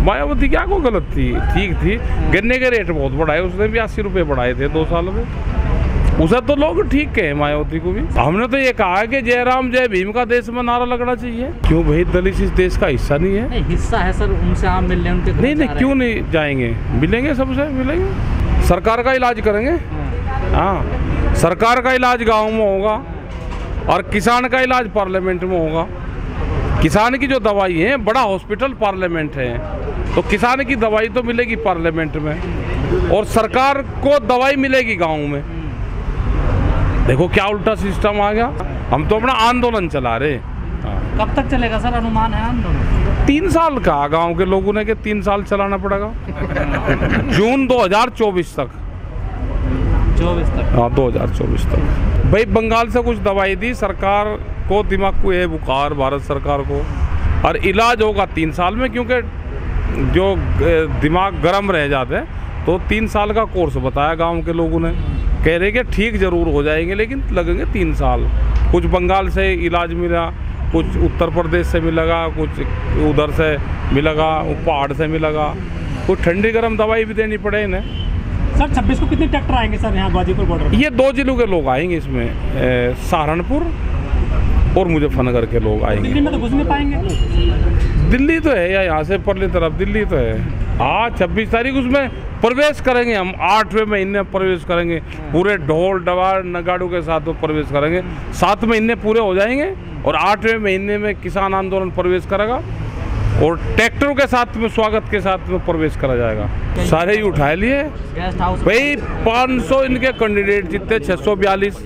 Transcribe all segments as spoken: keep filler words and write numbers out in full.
मायावती क्या को गलत थी, ठीक थी। गन्ने के रेट बहुत बढ़ाए, उसने भी अस्सी रुपये बढ़ाए थे दो साल में। उसे तो लोग ठीक कहे मायावती को भी। हमने तो ये कहा है कि जय राम जय भीम का देश में नारा लगना चाहिए। क्यों भाई, दलित इस देश का हिस्सा नहीं है? नहीं, हिस्सा है सर, उनसे आप मिलने उनके नहीं नहीं क्यों नहीं जाएंगे, मिलेंगे, सबसे मिलेंगे, सरकार का इलाज करेंगे। हाँ, सरकार का इलाज गाँव में होगा और किसान का इलाज पार्लियामेंट में होगा। किसान की जो दवाई है, बड़ा हॉस्पिटल पार्लियामेंट है, तो किसान की दवाई तो मिलेगी पार्लियामेंट में और सरकार को दवाई मिलेगी गाँव में। देखो क्या उल्टा सिस्टम आ गया। हम तो अपना आंदोलन चला रहे। कब तक चलेगा सर, अनुमान है आंदोलन? तीन साल का गांव के लोगों ने के तीन साल चलाना पड़ेगा। जून दो हज़ार चौबीस तक। चौबीस तक? हाँ, दो हज़ार चौबीस तक। भाई बंगाल से कुछ दवाई दी सरकार को, दिमाग को है बुखार भारत सरकार को, और इलाज होगा तीन साल में, क्योंकि जो दिमाग गर्म रह जाते हैं। तो तीन साल का कोर्स बताया गांव के लोगों ने, कह रहे कि ठीक जरूर हो जाएंगे लेकिन लगेंगे तीन साल। कुछ बंगाल से इलाज मिला, कुछ उत्तर प्रदेश से मिलेगा, कुछ उधर से मिलेगा, पहाड़ से मिलेगा, कुछ ठंडी गर्म दवाई भी देनी पड़े इन्हें। सर छब्बीस को कितने ट्रैक्टर आएंगे सर यहाँ गाजीपुर बॉर्डर? ये दो जिलों के लोग आएंगे इसमें, सहारनपुर और मुजफ्फरनगर के लोग आएंगे। दिल्ली में तो घुस नहीं पाएंगे? दिल्ली तो है या यहाँ से परली तरफ दिल्ली तो है। हाँ, छब्बीस तारीख उसमें प्रवेश करेंगे हम, आठवें महीने प्रवेश करेंगे, पूरे ढोल डवार नगाड़ों के साथ में प्रवेश करेंगे। सात महीने पूरे हो जाएंगे और आठवें महीने में किसान आंदोलन प्रवेश करेगा और ट्रैक्टरों के साथ में स्वागत के साथ में प्रवेश करा जाएगा। सारे ही उठा लिए भाई। पाँच सौ इनके कैंडिडेट जीते, छह सौ बयालीस,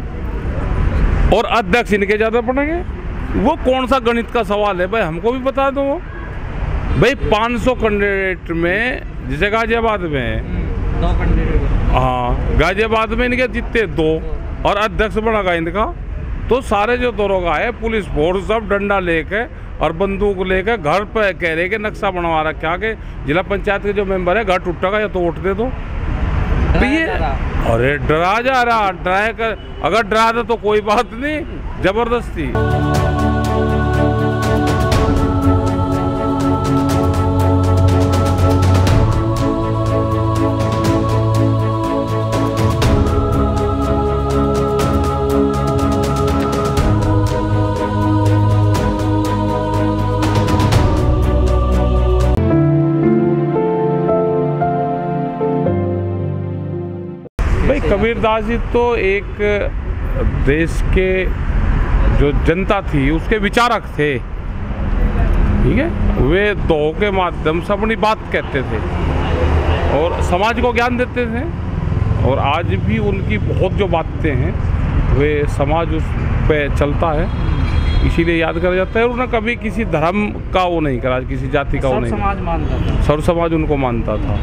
और अध्यक्ष इनके ज्यादा पड़ेंगे। वो कौन सा गणित का सवाल है भाई, हमको भी बता दो। वो भाई पाँच सौ कैंडिडेट में, जैसे गाजियाबाद में है दो कैंडिडेट, हाँ गाजियाबाद में इनके जीते दो और अध्यक्ष बनेगा इनका। तो सारे जो दरोगा है, पुलिस फोर्स, सब डंडा लेके और बंदूक लेके घर पे कह रहे कि नक्शा बनवा रखा के जिला पंचायत के जो मेंबर है घर टूटेगा या तो वोट दे दो। तो ये अरे डरा जा रहा, डराए कर, अगर डरा दे तो कोई बात नहीं, जबरदस्ती। भाई कबीरदास जी तो एक देश के जो जनता थी उसके विचारक थे, ठीक है। वे दोहों के माध्यम से अपनी बात कहते थे और समाज को ज्ञान देते थे, और आज भी उनकी बहुत जो बातें हैं वे समाज उस पे चलता है, इसीलिए याद करा जाता है। और उन्होंने कभी किसी धर्म का वो नहीं करा, किसी जाति का वो नहीं, समाज मानता था, सर्व समाज उनको मानता था।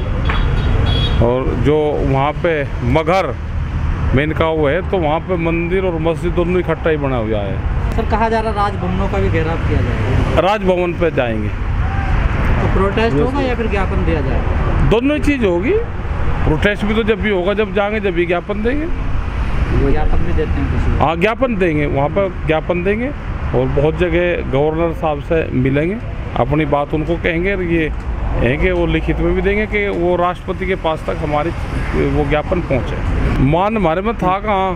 और जो वहाँ पे मगहर में इनका वो है, तो वहाँ पे मंदिर और मस्जिद दोनों इकट्ठा ही बना हुआ है। सर कहा जा रहा राजभवनों का भी घेराव किया जाएगा? राजभवन पे जाएंगे तो प्रोटेस्ट होगा या फिर ज्ञापन दिया जाएगा? दोनों ही चीज़ होगी। प्रोटेस्ट भी तो जब भी होगा, जब जाएंगे जब भी ज्ञापन देंगे। ज्ञापन भी देते हैं किसी? हाँ, ज्ञापन देंगे, वहाँ पर ज्ञापन देंगे और बहुत जगह गवर्नर साहब से मिलेंगे, अपनी बात उनको कहेंगे। ये है कि वो लिखित में भी देंगे कि वो राष्ट्रपति के पास तक हमारी वो ज्ञापन पहुँचे। मान हमारे में था कहाँ,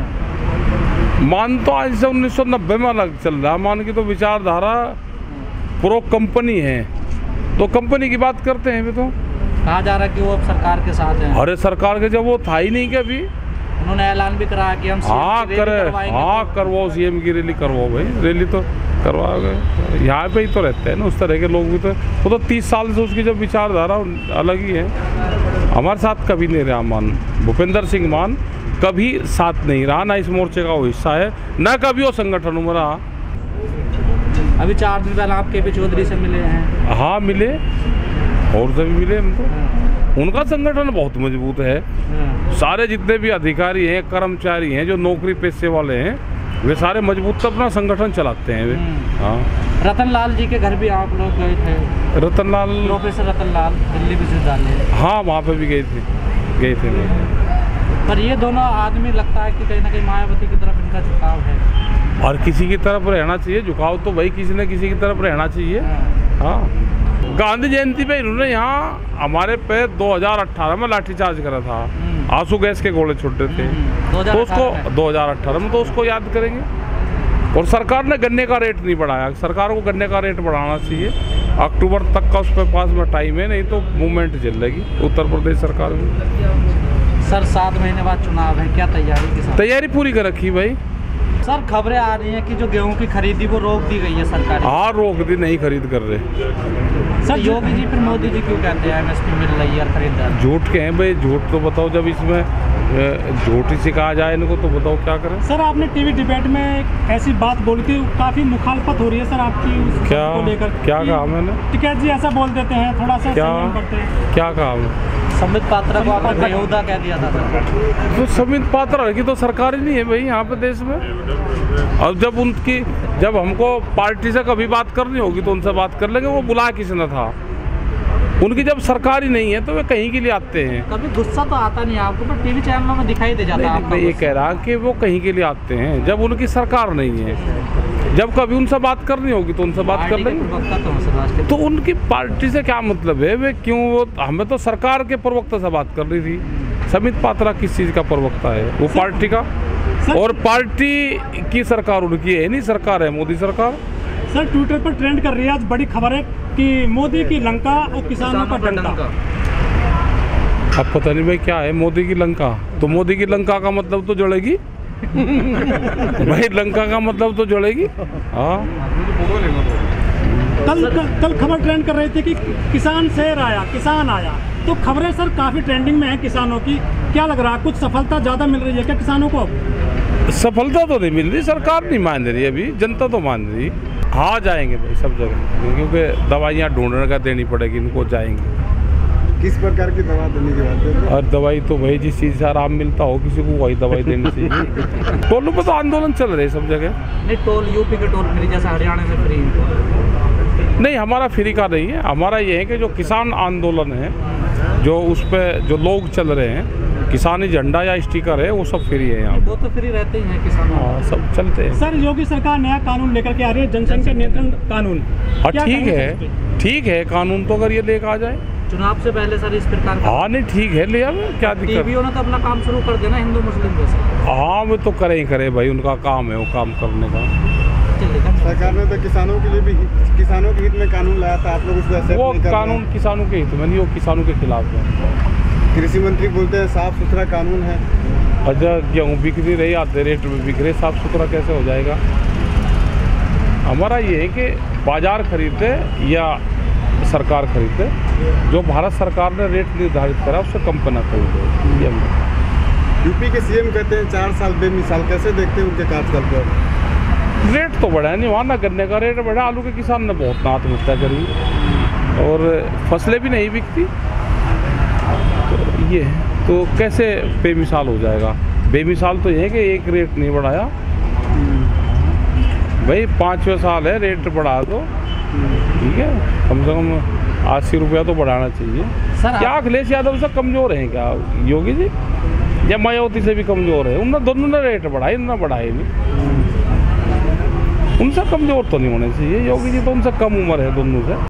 मान तो आज से उन्नीस सौ नब्बे में अलग चल रहा है। मान की तो विचारधारा प्रो कंपनी है, तो कंपनी की बात करते हैं। भी तो कहा जा रहा है कि वो अब सरकार के साथ है। अरे सरकार के जब वो था ही नहीं, क्या अभी उन्होंने ऐलान भी कराया कि हम हाँ करे, हाँ करवाओ, सीएम की रैली करवाओ। भाई रैली तो करवाओगे, यहाँ पे ही तो रहते हैं ना उस तरह के लोग भी। तो वो तो तीस साल से उसकी जब विचारधारा अलग ही है। हमारे साथ कभी नहीं रहा मान, भूपेंद्र सिंह मान कभी साथ नहीं रहा, ना इस मोर्चे का वो हिस्सा है, ना कभी वो संगठनों में रहा। अभी चार दिन पहले आप के पी चौधरी से मिले हैं? हाँ मिले, और से भी मिले हम तो। उनका संगठन बहुत मजबूत है। सारे जितने भी अधिकारी हैं, कर्मचारी हैं, जो नौकरी पेशे वाले हैं, वे सारे मजबूत अपना संगठन चलाते हैं वे। हाँ, रतनलाल जी के घर भी आप लोग गए थे? रतनलाल, प्रोफेसर रतनलाल दिल्ली विश्वविद्यालय। हाँ वहाँ पे भी गए थे, गए थे लोग। पर ये दोनों आदमी लगता है कि कहीं ना कहीं मायावती की तरफ इनका झुकाव है। और किसी की तरफ रहना चाहिए झुकाव, तो भाई किसी न किसी की तरफ रहना चाहिए। हाँ, गांधी जयंती पे इन्होंने यहाँ हमारे पे दो हज़ार अठारह में लाठीचार्ज करा था, आंसू गैस के गोले छुट रहे थे, तो उसको दो हज़ार अठारह में तो उसको याद करेंगे। और सरकार ने गन्ने का रेट नहीं बढ़ाया, सरकार को गन्ने का रेट बढ़ाना चाहिए। अक्टूबर तक का उस पर पास में टाइम है, नहीं तो मूवमेंट चलेगी उत्तर प्रदेश सरकार में। सर सात महीने बाद चुनाव है, क्या तैयारी की? तैयारी पूरी कर रखी भाई। सर खबरें आ रही हैं कि जो गेहूं की खरीदी वो रोक दी गई है सरकार। हाँ रोक दी, नहीं खरीद कर रहे। सर योगी जी फिर मोदी जी क्यों कहते हैं एमएसपी मिल रही है खरीदार? झूठ के हैं भाई, झूठ तो बताओ। जब इसमें झूठ ही सिखाया जाए इनको तो बताओ क्या करें। सर आपने टीवी डिबेट में ऐसी बात बोली थी, काफी मुखालफत हो रही है सर आपकी उस क्या को लेकर। क्या कहा मैंने? टिकैत जी ऐसा बोल देते हैं, थोड़ा सा क्या संयम करते हैं। क्या कहा मैं? संबित पात्रा को आपने बेहुदा कह दिया था सर। तो संबित पात्रा की तो सरकार ही नहीं है भाई यहाँ पे देश में। और जब उनकी जब हमको पार्टी से कभी बात करनी होगी तो उनसे बात कर लेंगे। वो बुला किसने था? उनकी जब सरकार ही नहीं है तो वे कहीं के लिए आते हैं। कभी गुस्सा तो आता नहीं आपको, पर टीवी चैनलों में दिखाई दे जाता है। मैं ये कह रहा कि वो कहीं के लिए आते हैं जब उनकी सरकार नहीं है। जब कभी उनसे बात करनी होगी तो उनसे बात कर लेंगे। तो उनकी पार्टी से क्या मतलब है? वे क्यों? वो हमें तो सरकार के प्रवक्ता से बात कर रही थी। संबित पात्रा किस चीज़ का प्रवक्ता है? वो पार्टी का, और पार्टी की सरकार उनकी है नहीं, सरकार है मोदी सरकार। सर ट्विटर पर ट्रेंड कर रही है आज बड़ी खबर है कि मोदी की लंका और किसानों का डंडा। अब पता नहीं भाई क्या है मोदी की लंका। तो मोदी की लंका का मतलब तो जुड़ेगी भाई, लंका का मतलब तो जुड़ेगी। हाँ कल कल, कल खबर ट्रेंड कर रही थी कि किसान शेर आया, किसान आया। तो खबरें सर काफी ट्रेंडिंग में है किसानों की। क्या लग रहा है, कुछ सफलता ज्यादा मिल रही है क्या किसानों को? सफलता तो नहीं मिल रही, सरकार नहीं मान रही अभी, जनता तो मान रही। हाँ जाएंगे भाई सब जगह, क्योंकि दवाइयाँ ढूंढने का देनी पड़ेगी इनको, जाएंगे। किस प्रकार की दवा देने की बात है? और दवाई तो भाई जिस चीज़ से आराम मिलता हो किसी को वही दवाई देनी चाहिए। टोलों पर तो आंदोलन चल रहे सब जगह। नहीं टोल यूपी के टोल फ्री जैसा हरियाणा में फ्री? नहीं हमारा फ्री का नहीं है, हमारा ये है कि जो किसान आंदोलन है, जो उस पर जो लोग चल रहे हैं, किसानी झंडा या स्टिकर है, वो सब फ्री है यहाँ। वो तो फ्री रहते ही हैं किसानों। हाँ सब चलते हैं। सर योगी सरकार नया कानून लेकर के आ रही है, जनसंख्या नियंत्रण कानून। हाँ ठीक है, ठीक है कानून तो अगर ये लेकर आ जाए चुनाव से पहले सर इस प्रकार का। हाँ नहीं ठीक है, ले आवे, क्या दिक्कत? टीवीओ ने तो अपना काम शुरू कर देना हिंदू मुस्लिम जैसे। हाँ वो तो करें ही करे भाई, उनका काम है वो काम करने का। सरकार ने तो किसानों के लिए भी, किसानों के हित में कानून लाया था, आप लोग उसको एक्सेप्ट वो नहीं कर रहे हैं। कानून किसानों के हित में नहीं, वो किसानों के खिलाफ है। कृषि मंत्री बोलते हैं साफ सुथरा कानून है। अच्छा गेहूँ बिक नहीं रही, आधे रेट में बिक रहे, साफ सुथरा कैसे हो जाएगा? हमारा ये है कि बाजार खरीदे या सरकार खरीदे, जो भारत सरकार ने रेट निर्धारित करा उससे कम पे ना खरीदे। यूपी के सीएम कहते हैं चार साल बेमिसाल, कैसे देखते हैं उनके कार्यकाल पर? रेट तो बढ़ा नहीं वहाँ, ना गन्ने का रेट बढ़ा, आलू के किसान ने बहुत ना आत्महत्या करी और फसलें भी नहीं बिकती। तो ये है, तो कैसे बेमिसाल हो जाएगा? बेमिसाल तो ये है कि एक रेट नहीं बढ़ाया भाई, पाँचवें साल है रेट बढ़ा दो, ठीक है, कम से कम अस्सी रुपया तो बढ़ाना चाहिए। सर क्या अखिलेश यादव से कमज़ोर हैं क्या योगी जी, या मायावती से भी कमज़ोर है? उन्होंने दोनों ने रेट बढ़ाए, इन्होंने बढ़ाए नहीं। उनसे कमज़ोर तो नहीं होने चाहिए योगी जी, तो उनसे कम उम्र है दोनों से।